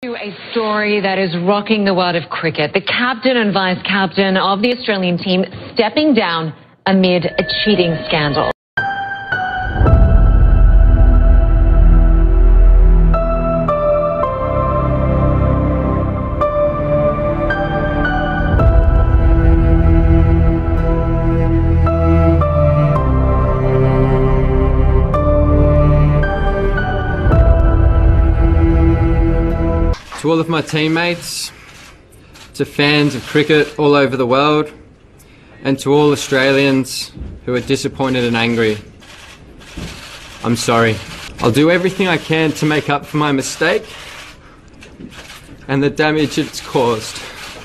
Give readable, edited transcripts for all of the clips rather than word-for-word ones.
A story that is rocking the world of cricket. The captain and vice-captain of the Australian team stepping down amid a cheating scandal. To all of my teammates, to fans of cricket all over the world, and to all Australians who are disappointed and angry, I'm sorry. I'll do everything I can to make up for my mistake and the damage it's caused.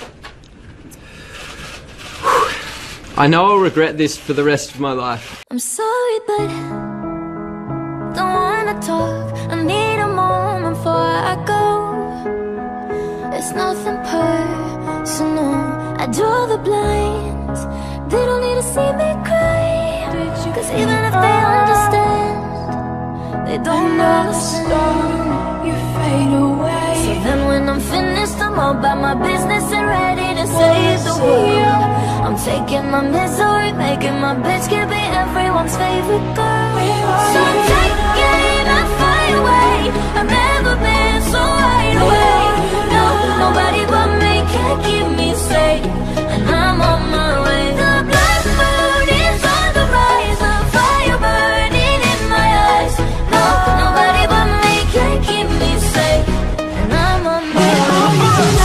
I know I'll regret this for the rest of my life. I'm sorry, but don't wanna talk. I need a moment before I go. It's nothing personal. I draw the blinds. They don't need to see me cry. Cause even if they understand, they don't understand. You fade away. So then when I'm finished, I'm all about my business and ready to save the world. I'm taking my misery, making my bitch can be everyone's favorite girl. So I'm taking that fire away. I've never been so wide awake. No, nobody but me can keep me safe, and I'm on my way. The blackbird is on the rise, the fire burning in my eyes. No, nobody but me can keep me safe, and I'm on my way.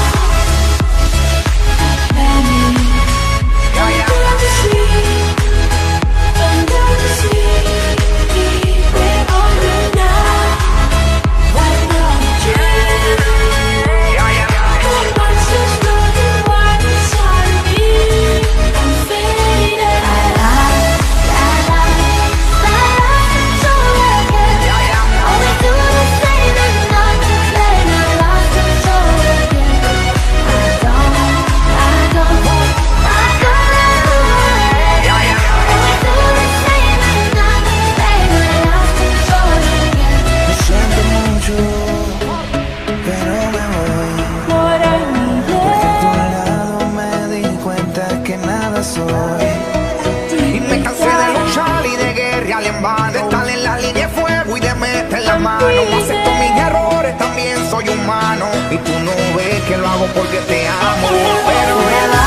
Y me cansé de luchar y de guerrear en vano, de estar en la línea de fuego y de meter la mano. Acepto mis errores, también soy humano, y tú no ves que lo hago porque te amo. Pero